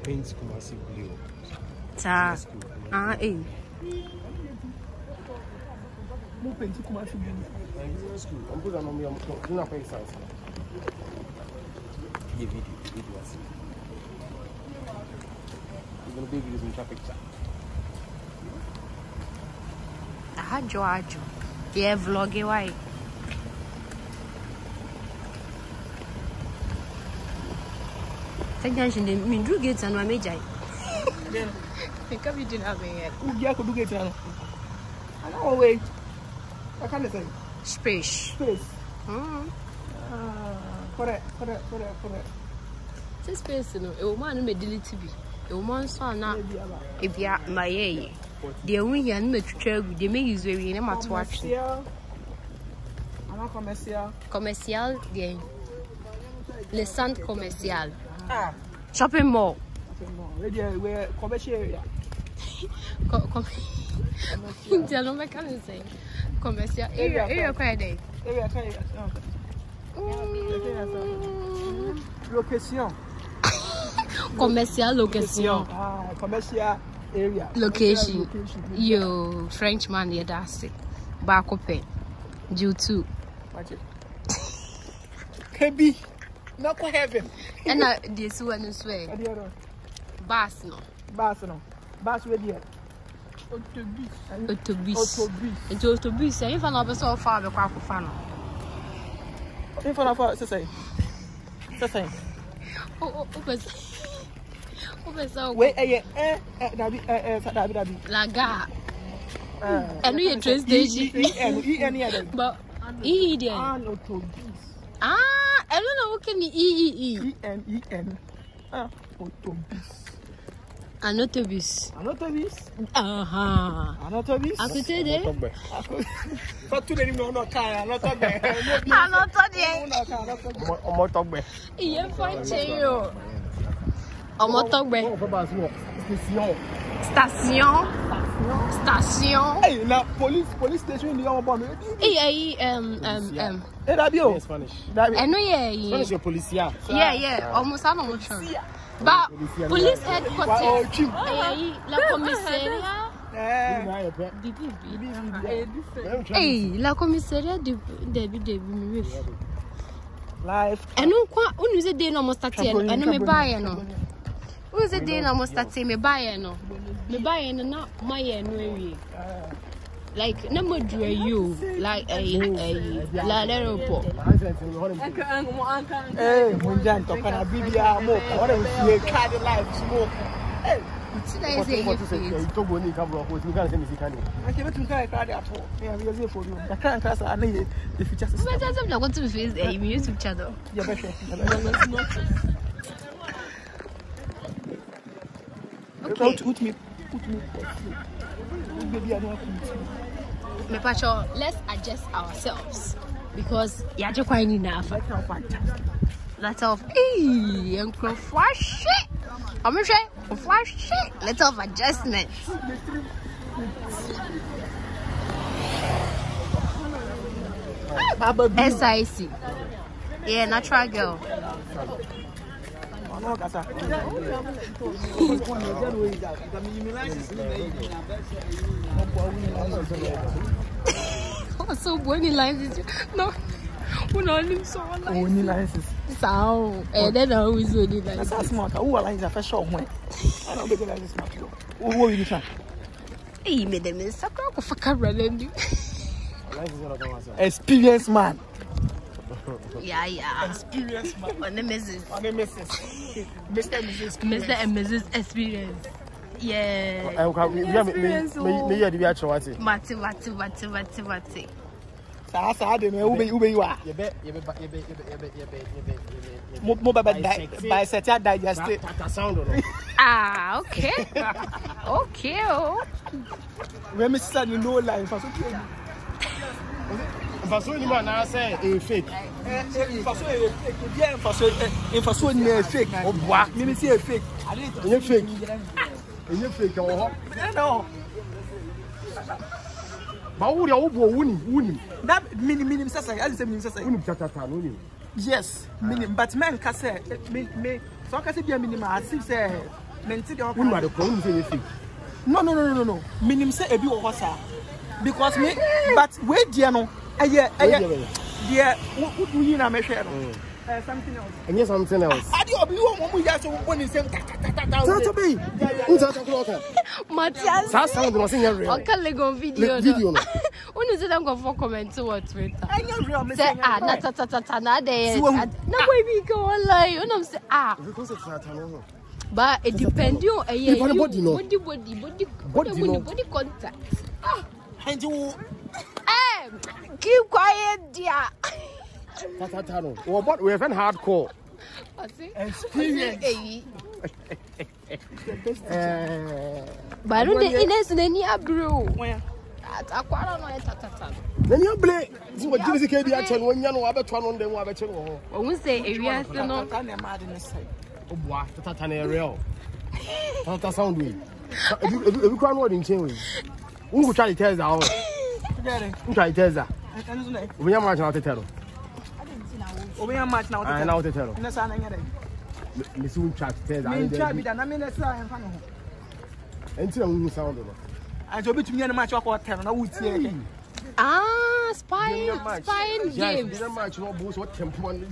paint Kumasi blue. Ta. Eh. Mo paint Kumasi blue. I'm putting on me. I'm not paying size. Video. You're gonna be using traffic chat. Ajo. Yeah, vlog why? Attention, the Mindru gates and my major. Think of you didn't have it. You could do it. I don't wait. I can't say. Space. Correct. This space, you know, a woman may delete to be. A woman's son now. If you are my a. The only and me to they may use very in a match watch. Commercial game. Le centre commercial. Shopping mall. Where commercial area. Commercial area quite day. Location. Commercial location. Commercial area. Location. Yo, Frenchman, yeah, that's it. Back open. Due to. Can not quite heaven. And this one is way. Bass no. Bass with you. Autobus. It's autobus. If I'm not so far, the crack of fan. If I'm not say. Wait, Laga. And we are train station. But I don't know what can the EN. Autobus. An autobus. An autobus? An autobus? À côté de? Pas tous les numéros de car, un autobus. Un autobus. Il est fâché, yo. Un autobus. Station. Hey, la police station, il y a un bon. In Spanish. I know, yeah. Spanish is policia. Yeah. Almost I don't know. But police headquarters. La commissariat. Hey, la commissariat de life. Et nous quoi? On nous a dit non, mon statut. Et nous me baillons non. On nous a dit non, mon statut. Me baillons non. Me baillons non. Moi no. Like number you like la airport. Hey, Munjan to kana bibia mo. What we see card life smoke. Hey, today is a to go ni ka bro ko ti kan se mi kan ni. I came to card at all. Yeah, we are for you. I can't cast I need the future system. But that's not what to face a YouTube channel. Yeah, better. Okay. Put me. Maybe I don't let's adjust ourselves because you're just quite enough. Let off. I'm shit. I'm shit. Let off adjustments. SIC. Yeah, natural girl. So bonny lines no. We not so only lenses. So, then I always only lines. That's smart. Who lines are for sure when I don't make lenses smart. Who will you try? Hey, me them is a crop of a camera then. Experience man. Yeah. Experience man. On the Mrs. Mr. and Mrs. Experience. Yeah. Mati. Saade me ube you are. By set digest. Ah, okay. Okay. When me said you know life for so Façon ni moi na say e fake. Façon ni fake. O bois. Me see e fake. E fake. E fake o ho. No. Ba wo o bo wuni. That minim sasa, as say minim sasa. Wuni tata no ni. Yes, minim but men can say me so can say be minim as if say Wouldn't matter, couldn't say anything. No. Minim say Ebi or Hossa. Because me, but wait, dear, no. Dear, what do you know? Something else. And yes, something else. I do a blue woman just when you say, That's me. Who's that? Matthias. That's sound was in your real. Okay, Lego video. When is it I'm going for comment to what Twitter? I know real. Say ah, na there. No baby go online. You know say ah. Because it's not no. But it depends on body contact. And you keep quiet, dear. Well, but we have been hardcore. experience. But I don't think any bro. Where? Then you play. See what you can be at when you know about one on them. When we say areas, no. Oh, boy, that's an real. That's sound weird. If you can't word in chain, who will try to tell us? Who try to tell us? We are marching out to tell. We are much now. I know to tell. Miss Who try to tell us. I mean, that's why I'm funny. Until we sound. I told you to me and match what I would say. Ah, spying games. Didn't match no boost what tempo and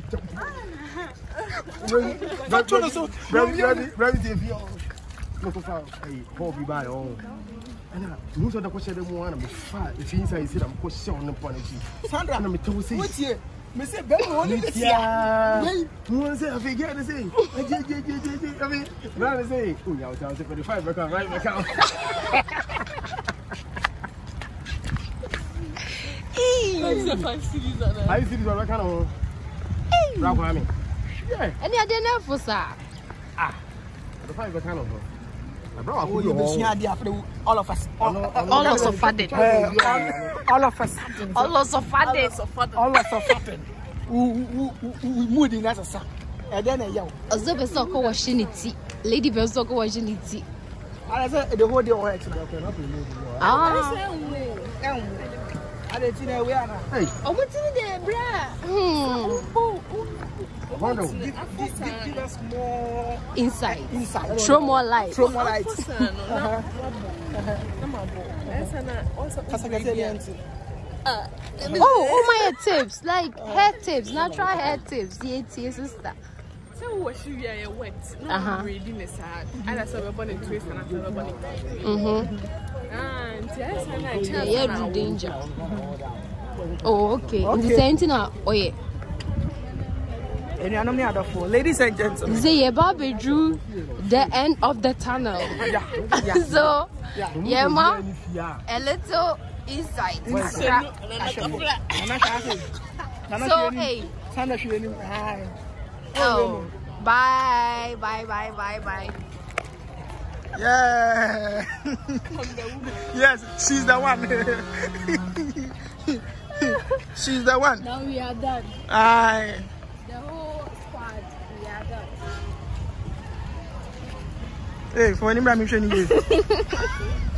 ready to be on. Look for a hobby by all. And most of the question they want to be fat. If you say I'm question on Sandra, I'm to say, what's here? Mr. Ben, what's say, I forget to say. I mean, rather say, oh, yeah, I'll take 45 account, right? Account. I see this one, kind of. Yeah. And you didn't know for sir. Ah, the 5 account of. Oh, you will see all of us. All of us fatted. All of us. All of us fatted. All of us fatted. Moody, that's a son. And then a young. As the best of Washinity. Lady Best of Washinity. I said the whole day or actually. Ah. I didn't know where. Hey, oh, what's in there, Give us more inside. Inside. Throw more light. Throw more light. Oh, my tips. Like hair tips. Natural hair tips. Yeah, sister. So what she wear wet. No readiness. And I saw a bunny twist and I saw a bunny. And yes, yeah, danger. Oh, okay. In the same thing now. Oh, yeah. Ladies and gentlemen, say Baaba drew the end of the tunnel. Yeah. So, yeah, ma, a little inside. So, hey. Oh, bye. Yeah. Yes, she's the one. She's the one. Now we are done. Aye. The whole squad, we are done. Hey, for anybody, I'm showing you.